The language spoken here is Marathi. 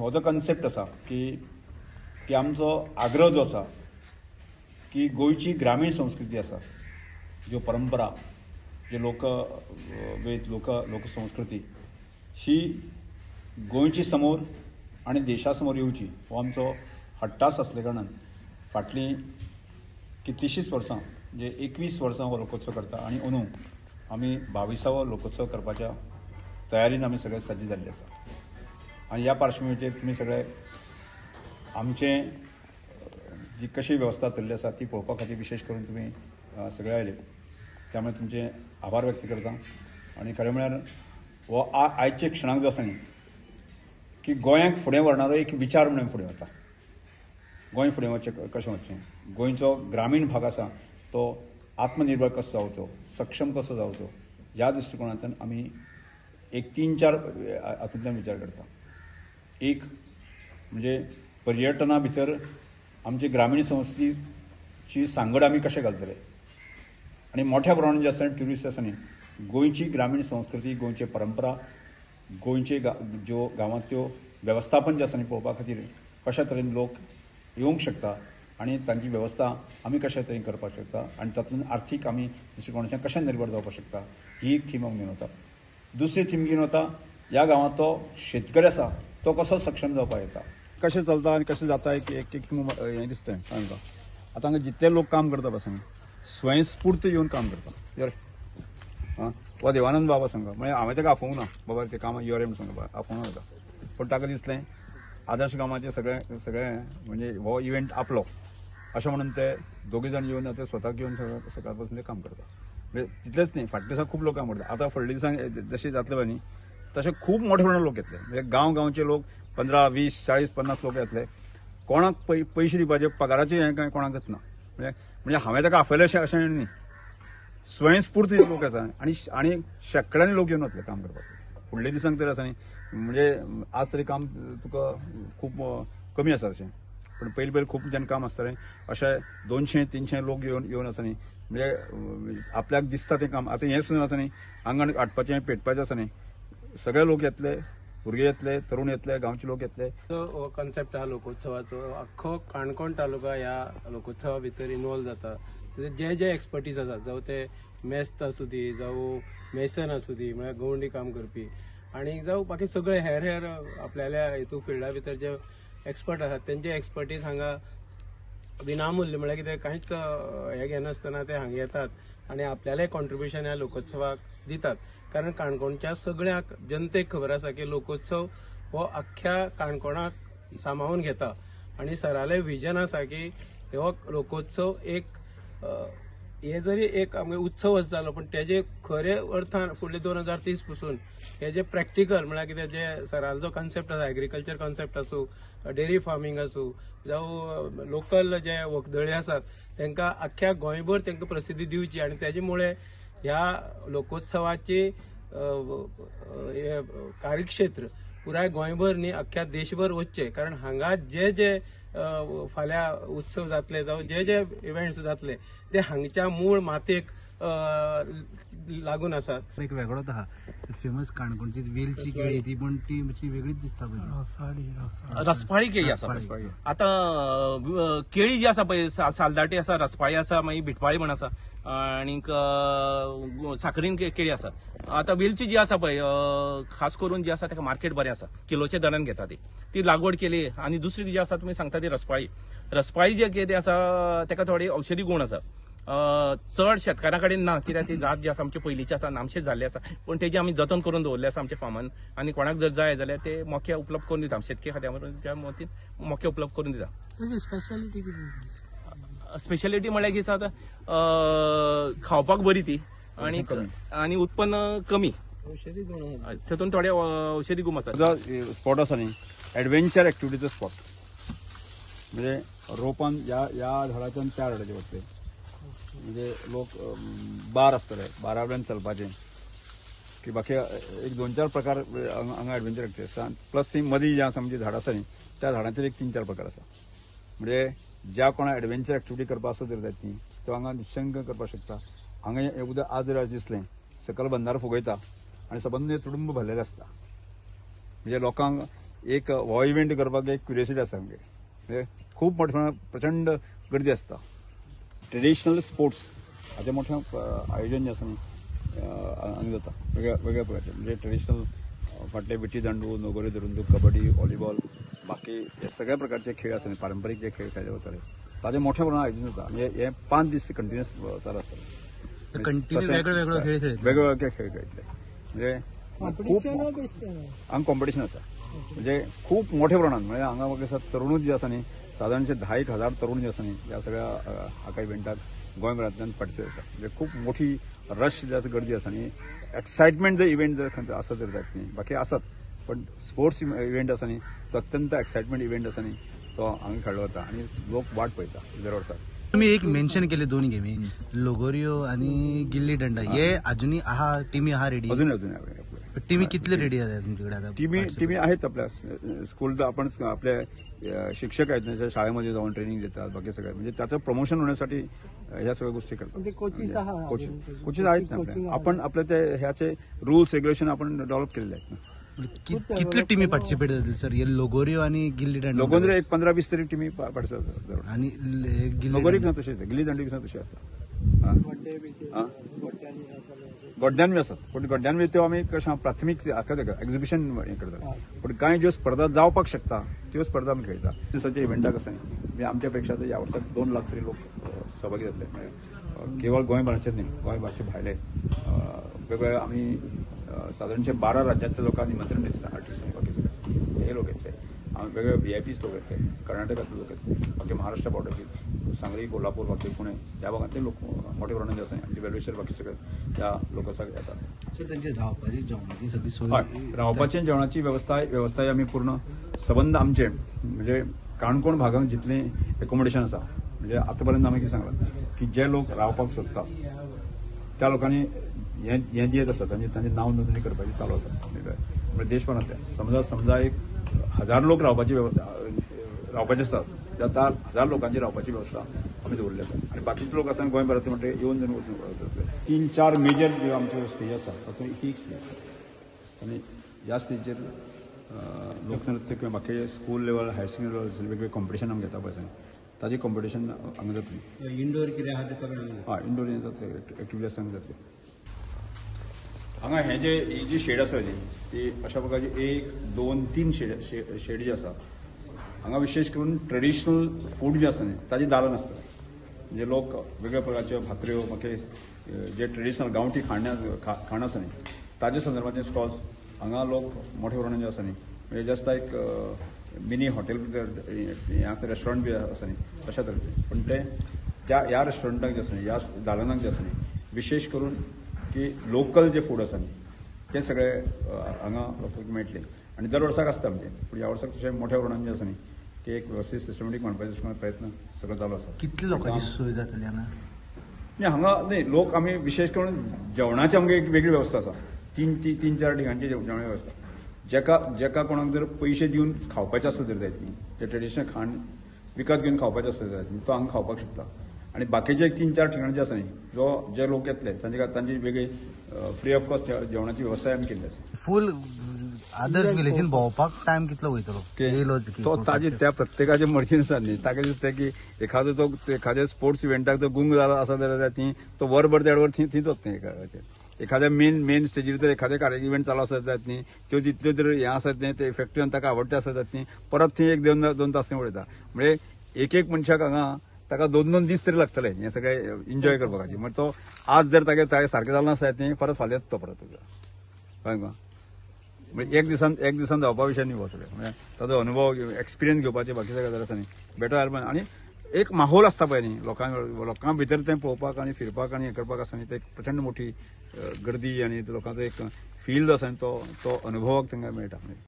हो जो कन्सेप्ट आसा की आमचो आग्रह जो आसा की गोयची ग्रामीण संस्कृती आसा, ज्यो परंपरा, जे लोकवेद लोकसंस्कृती ही गोंयची समोर आणि देशासमोर येवची हो आमचो हट्टास असले कारणान फाटलीं कितलींशींच वर्सां म्हणजे 21 वर्सां हो लोकोत्सव करता आणि अंदू आमी 22वो लोकोत्सव करपाच्या तयारीन आमी सगळे सज्ज जाल्ले आसा. आणि ह्या पार्श्वभूमीचेर तुमी सगळे आमचे जी कशी वेवस्था चल्ली आसा ती पळोवपा खातीर विशेष करून तुमी सगळे आयले, त्यामुळे तुमचे आभार व्यक्त करता. आणि खरें म्हळ्यार हो आयचे क्षणाक जो आसा न्ही की गोंयांक फुडें व्हरणारो एक विचार म्हणून फुडें वता. गोंय फुडें वचचें कशें वचचें, गोंयचो ग्रामीण भाग आसा तो आत्मनिर्भर कसो जावचो, सक्षम कसो जावचो, ह्या दृश्टिकोनांतल्यान आमी एक 3-4 हातूंतल्यान विचार करता. एक म्हणजे पर्यटना भितर आमची ग्रामीण संस्कृतीची सांगड आमी कशें घालतले आनी मोठ्या प्रमाणान जे आसा ट्युरिस्ट आसा न्ही गोंयची ग्रामीण संस्कृती, गोंयचे परंपरा, गोंयचे ज्यो गांवांतल्यो वेवस्थापन जे आसा न्ही पळोवपा खातीर कशा तरेन लोक येवंक शकता आणि तांची वेवस्था आमी कशा तरेन करपाक शकता आणि तातूंत आर्थीक आमी दृश्टिकोनाच्यान कशें निर्भर जावपाक शकता ही एक थीम आमी घेवन वता. दुसरी थीम घेवन वता ह्या गांवांतलो शेतकरी आसा तो कसो सक्षम जावपाक येता, कशें चलता आनी कशें जाता एक हें दिसता आमकां. आतां हांगा जितले लोक काम करता पळय स्वयंस्फूर्त येवन काम करता. वा देवानंद बाबा सांगा म्हणजे हांवें ताका आफोवंक ना बाबा ते काम युआर एम सांगा आफोवंक नाका, पूण ताका दिसलें आदर्श गांवाचे सगळे म्हणजे हो इव्हेंट आपलो अशें म्हणून ते दोगी जाण येवन आतां स्वताक येवन सकाळ पासून ते काम करता. म्हणजे तितलेंच न्ही, फाटल्या दिसा खूब लोक काम करता. आतां फुडल्या दिसांक जशें जातलें पळय न्ही तशें खूब मोठे प्रमाणात लोक येतले. म्हणजे गांवचे लोक 15, 20, 40, 50 लोक येतले. कोणाक पयशे दिवपाचे पगाराचे हें कांय कोणाक जातना. म्हणजे हांवें ताका आपयलें अशें न्ही, स्वयंस्फूर्त लोक आसा आनी शेकड्यांनी लोक येवन वतले काम करपाक. फुडल्या दिसांक तरी आसा न्ही म्हणजे आज तरी काम तुका खूब कमी आसा अशें, पण पयलीं खूब जेन्ना काम आसतालें अशें 200-300 लोक येवन आसा न्ही म्हणजे आपल्याक दिसता तें काम. आतां हें सुद्दां आसा न्ही आंगण हाडपाचें पेटपाचें आसा न्ही सगळे लोक येतले, भुरगे येतले, तरुण येतले, गांवचे लोक येतले. हो कॉन्सेप्ट हा लोकोत्सवाचो अख्खो काणकोण तालुका ह्या लोकोत्सवा भितर इन्वॉल्व जाता. जे एक्सपर्टीज आसा जावं ते मेस्त आसूं दी, जावं मेसन आसूं दी म्हळ्यार गवंडी काम करपी आणि जावं बाकी सगळे हेर आपल्याल्या हेतू फिल्डा भितर जे एक्सपर्ट आसात तेंचे एक्सपर्टीज हांगा विनामूल्य म्हळ्यार कितें कांयच हें घेनासतना ते हांगा येतात आणि आपल्यालें कॉन्ट्रिब्युशन ह्या लोकोत्सवाक दितात. कारण काणकोणच्या सगळ्याक जनतेक खबर आसा की लोकोत्सव हो अख्ख्या काणकोणाक सामावून घेता आणि सरालें विजन आसा की हो लोकोत्सव एक हे जरी एक उत्सव जालो पण तेजे खरे अर्थान फुडले 2030 पासून हे जे प्रॅक्टिकल म्हळ्यार कितें जे सराल जो कॉन्सेप्ट आसा एग्रीकल्चर कॉन्सेप्ट आसूं, डेअरी फार्मिंग आसूं, जावं लोकल जे वखदळे आसात तांकां अख्ख्या गोंयभर तांकां प्रसिद्धी दिवची आणि तेजे मुळे ह्या लोकोत्सवाची कार्यक्षेत्र पुराय गोंयभर न्ही अख्ख्या देशभर वचचे. कारण हांगा जे फाल्यां उत्सव जातले जावं जे इव्हेंट्स जातले ते हांगच्या मूळ मातयेक लागून आसात. एक वेगळोच आहा फेमस काणकोणची वेलची केळी ती पण ती मातशी वेगळीच दिसता पळय. रसपाळी केळी आसा. आतां केळी जी आसा पळय सालदाटी आसा, रसपाळी आसा, मागीर भिटपाळी म्हण आसा आनीक साखरीन केळी आसा. आतां वेलची जी आसा पळय खास करून जी आसा ताका मार्केट बरें आसा, किलोच्या दरान घेता ती लागवड केली. आनी दुसरी जी आसा तुमी सांगता ती रसपाळी जी कितें आसा ताका थोडी औषधी गुण आसा. चड शेतकारां कडेन ना कित्याक ती जात जी आसा आमची पयलींची आसा नामशें जाल्ली आसा, पण तेजी आमी जतन करून दवरले आसा आमच्या फार्मान आनी कोणाक जर जाय जाल्यार ते मोके उपलब्ध करून दिता. शेतकी खात्या मतीन मोके उपलब्ध करून दिता. स्पेशालिटी कितें? स्पेशालिटी म्हळ्यार कितें आसा खावपाक बरी ती आणि उत्पन्न कमी, तातूंत थोडे औषधी गुण आसा. स्पॉट आसा न्ही एडव्हेंचर एक्टिविटीचो स्पॉट म्हणजे रोपान ह्या झाडाच्यान त्या झाडाचे वतले म्हणजे लोक बार आसतले, बारा वयल्यान चलपाचें की बाकी एक 2-4 प्रकार हांगा एडव्हेंचर एक्टिविटी आसा. प्लस थंय मदीं जें आसा म्हणजे झाडां आसा न्ही त्या झाडांचेर एक 3-4 प्रकार आसा. म्हणजे ज्या कोणा एडव्हेंचर एक्टिविटी करपा आसा जर जाय ती तो हांगा निशंक करपाक शकता. हांगा हें उदक आज जर दिसलें सकयल बंदार फुगयता आनी सबंद तुडुंब भरलेलें आसता. म्हणजे लोकांक एक हो इव्हेंट करपाक एक क्युरियोसिटी आसा आमगे म्हणजे खूप मोठ्या प्रचंड गर्दी आसता ट्रेडिशनल स्पोर्ट्स हाचें मोठें आयोजन जें आसा न्ही हांगा जाता वेगळ्या प्रकारचें म्हणजे ट्रेडिशनल फाटले विटी दांडू नोगोरी धरून कबड्डी व्हॉलीबॉल बाकी हे सगळ्या प्रकारचे खेळ आसा न्ही पारंपारीक जे खेळ खेळले वताले ताजें मोठ्या प्रमाणात आयोजन जाता म्हणजे हे 5 दीस कंटिन्युअस चालू आसतले कंटिन्यू वेगवेगळे खेळ खेळले वेगवेगळे खेळ खेळटले म्हणजे खूप हांगा कॉम्पिटिशन आसा म्हणजे खूप मोठ्या प्रमाणात म्हणजे हांगा म्हाका तरुणूच जे आसा न्ही साधारणशे 10,000 तरुण जे आसा न्ही ह्या सगळ्या हाका इव्हेंटाक गोंयभरांतल्यान पार्टिसिपेट करतात म्हणजे खूप मोठी रश जे गर्दी आसा न्ही एक्सायटमेंट जर इव्हेंट जर खंय आसत तर जायत न्ही बाकी आसात पण स्पोर्ट्स इव्हेंट आसा न्ही तो अत्यंत एक्सायटमेंट इव्हेंट आसा न्ही तो हांगा खेळ्ळो वता आनी लोक वाट पळयता दर वर्साक तुम्ही एक मेन्शन केले दोन गेमी लोगोरियो आणि गिल्ली दंडा हे अजूनही आहा टीमी आहा रेडी अजून टीमी कितले रेडी आहे तुमच्याकडे आता टीमी आहेत आपल्या स्कूल आपण आपल्या शिक्षक आहेत त्यांच्या शाळेमध्ये जाऊन ट्रेनिंग देतात बाकी सगळं म्हणजे त्याचं प्रमोशन होण्यासाठी ह्या सगळ्या गोष्टी करतात कोचेस आहेत ना आपल्या आपण आपल्या ते ह्याचे रूल्स रेग्युलेशन आपण डेव्हलप केलेले आहेत ना कितले टीमी पार्टिसिपेट करतील सर हे लोगोरियो आणि गिल्ली दंडा लोगोरी एक 15-20 तरी टीमी पार्टिसिपेट करतात आणि लोगोरी ना तशी गिल्ली दंडी तशी आसा गड्ड्यान बी आसात पण गड्ड्यान बी त्यो आमी कशें प्राथमीक एक्झिबिशन हें करतात पण कांय ज्यो स्पर्धा जावपाक शकता त्यो स्पर्धा आमी खेळटा दिसाच्या इव्हेंटाक आसा म्हणजे आमच्या पेक्षा ह्या वर्साक 2 लाख तरी लोक सहभागी जातले म्हणजे केवळ गोंयभराचेच न्ही गोंयभराचे भायले वेगवेगळे आमी साधारणशे 12 राज्यांतल्या लोकांनी निमंत्रण दिता आर्टिस्ट बाकी सगळे हे लोक येतले वेगवेगळे व्हीआयपीज लोक येतले कर्नाटकातले लोक येतले बाकी महाराष्ट्र बॉर्डर सांगली कोल्हापूर बाकी पुणे या भागातले लोक मोठ्या प्रमाणात जे आसा आमचे वेलविशर बाकी सगळे त्या लोकांक येतात सर त्यांची धावपाची जेवणाची सगळी सोय रावपाचे जेवणाची व्यवस्था आमी पूर्ण सबंद आमचे म्हणजे काणकोण भागात जितले एकोमोडेशन आसा म्हणजे आतापर्यंत आमी कितें सांगलां की जे लोक रावपाक सोदतात त्या लोकांनी हे जे आसा तांचे नांव नोंदणी करपाची चालू आसा म्हणजे देशभरांतल्या समजा एक 1000 लोक रावपाचे आसात त्या 1000 लोकांची रावपाची व्यवस्था आमी दवरली आसा आनी बाकीचे लोक आसा गोंयभरांतले म्हणटा येवन जावन वचून 3-4 मेजर ज्यो आमच्यो स्टेज आसा तातूंत ही एक स्टेज आनी ह्या स्टेजीचेर लोकनृत्य किंवा बाकी school level higher secondary level वेगवेगळे कॉम्पिटिशन आमी घेता पळय ताजी कॉम्पिटिशन हांगा जातली इंडोर कितें आहा ते इंडोर एक्टिविटी आसा हांगा जातली हांगा ही जी शेड आसा ती अशा प्रकारची 1, 2, 3 शेड जी आसा हांगा विशेष करून ट्रेडिशनल फूड जे आसा न्ही ताजी दारां नासता म्हणजे लोक वेगळ्या प्रकारच्यो भाकऱ्यो मागीर जे ट्रेडिशनल गांवठी खाण आसा न्ही ताजे संदर्भाचे स्टॉल्स हांगा लोक मोठ्या प्रमाणात जे आसा न्ही म्हणजे जस्ट लायक मिनी हॉटेल हें आसा रेस्टॉरंट बी आसा न्ही तशा तरेचे पण ते ह्या रेस्टॉरंटाक जे आसा न्ही ह्या दालनाक जे आसा न्ही विशेष करून की लोकल जे फूड आसा न्ही ते सगळे हांगा लोकांक मेळटले आनी दर वर्साक आसता म्हणजे पूण ह्या वर्साक तशें मोठ्या प्रमाणात जे आसा न्ही की एक व्यवस्थीत सिस्टमॅटीक मांडपाचो प्रयत्न सगळो चालू आसा कितले लोकांची सोय जातली हांगा हांगा न्ही लोक आमी विशेष करून जेवणाची आमगे एक वेगळी वेवस्था आसा 3-4 ठिकाणची जेवणाची वेवस्था जेका कोणाक जर पयशे दिवन खावपाचें आसत जर जायत न्ही ते ट्रेडिशनल खाण विकत घेवन खावपाचें आसत जायत न्ही तो हांगा खावपाक शकता आणि बाकीचे 3-4 ठिकाणी जे आसा न्ही जे लोक येतले तांची वेगळी फ्री ऑफ कॉस्ट जेवणाची व्यवस्था आमी केल्ली आसा फूल आदर विलेजीन भोंवपाक टायम कितलो वयतलो तो ताजी त्या प्रत्येकाचे मर्जीन आसा न्ही ताका दिसता की एखाद्या स्पोर्ट्स इव्हेंटाक जर गुंग जालो आसा जाल्यार तो वरभर 1.5 वर थंयच वता एखाद्या मेन स्टेजीर जर एखादे इव्हेंट चालू आसत जायत न्ही त्यो जितल्यो जर हें आसत न्ही ते इफेक्टिव्ह ताका आवडटे आसत जायत न्ही परत थंय 1-2 तास थंय उडयता म्हणजे एक मनशाक हांगा ताका 2 दीस तरी लागतले हे सगळे एन्जॉय करपाक म्हणजे तो आज जर तागे सारकें जालें आसत न्ही परत फाल्यां येता तो परत कळ्ळें म्हणजे एक दिसान जावपा विशय न्ही हो सगळें म्हणजे ताजो अनुभव एक्सपिरियन्स घेवपाचे बाकी सगळे जर आसा न्ही बेटर आल्बम आनी एक माहोल आसता पळय न्ही लोकां भितर तें पळोवपाक आनी फिरपाक आनी हें करपाक आसा न्ही ते एक प्रचंड मोठी गर्दी आनी लोकांचो एक फील जो आसा न्ही तो अनुभवाक तांकां मेळटा